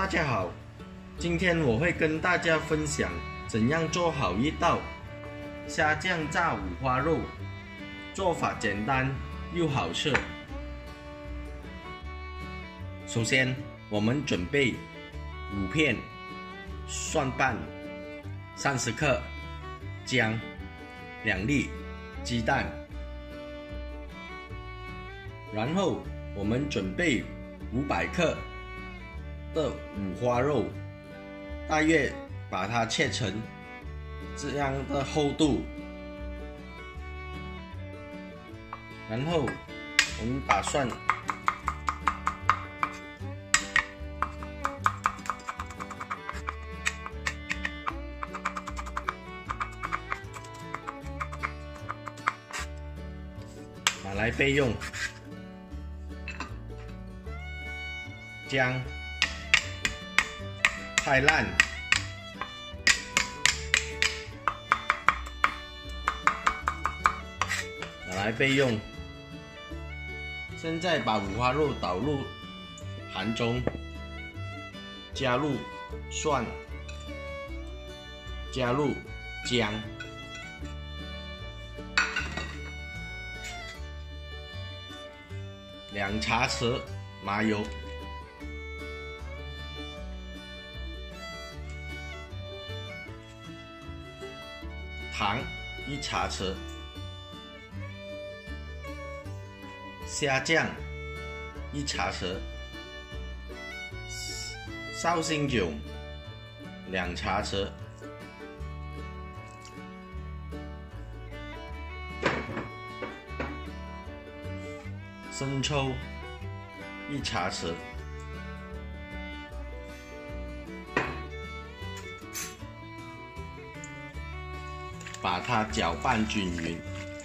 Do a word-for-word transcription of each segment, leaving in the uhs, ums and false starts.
大家好，今天我会跟大家分享怎样做好一道虾酱炸五花肉，做法简单又好吃。首先，我们准备五片蒜瓣、三十克姜、两粒鸡蛋，然后我们准备五百克的五花肉，大约把它切成这样的厚度，然后我们把蒜拿来备用，姜太烂，拿来备用。现在把五花肉倒入盘中，加入蒜，加入姜，两茶匙麻油，糖一茶匙，虾酱一茶匙，绍兴酒两茶匙，生抽一茶匙，把它搅拌均匀。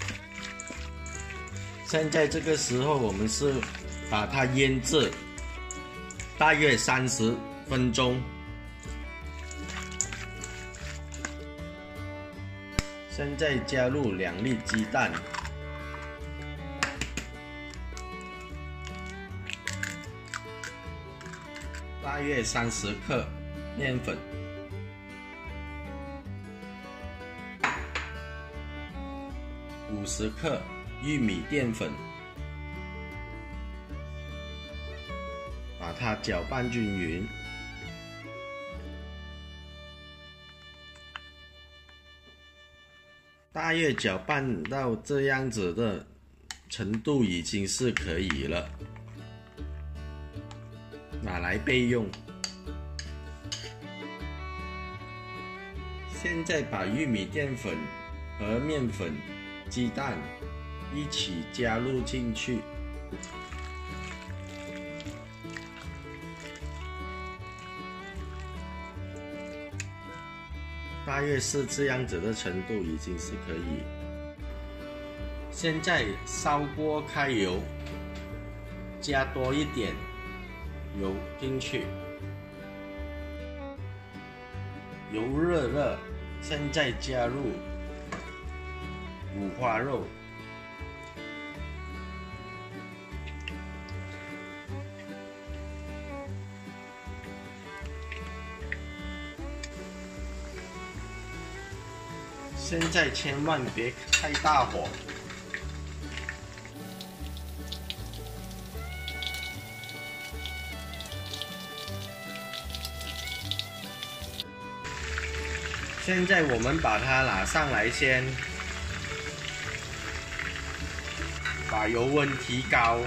现在这个时候，我们是把它腌制大约三十分钟。现在加入两粒鸡蛋，大约三十克面粉，五十克玉米淀粉，把它搅拌均匀。大约搅拌到这样子的程度已经是可以了，拿来备用。现在把玉米淀粉和面粉、鸡蛋一起加入进去，大约是这样子的程度已经是可以。现在烧锅开油，加多一点油进去，油热了，现在加入五花肉，现在千万别开大火，现在我们把它拿上来先，把油温提高，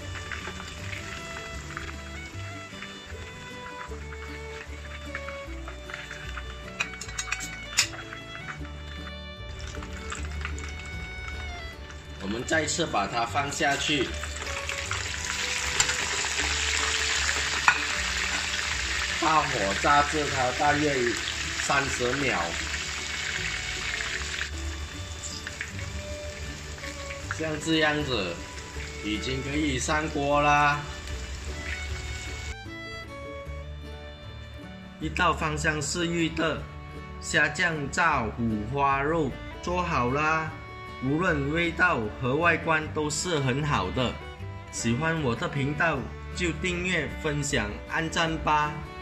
我们再次把它放下去，大火炸至它大约三十秒，像这样子已经可以上锅啦。一道芳香四溢的虾酱炸五花肉做好啦，无论味道和外观都是很好的。喜欢我的频道就订阅、分享、按赞吧。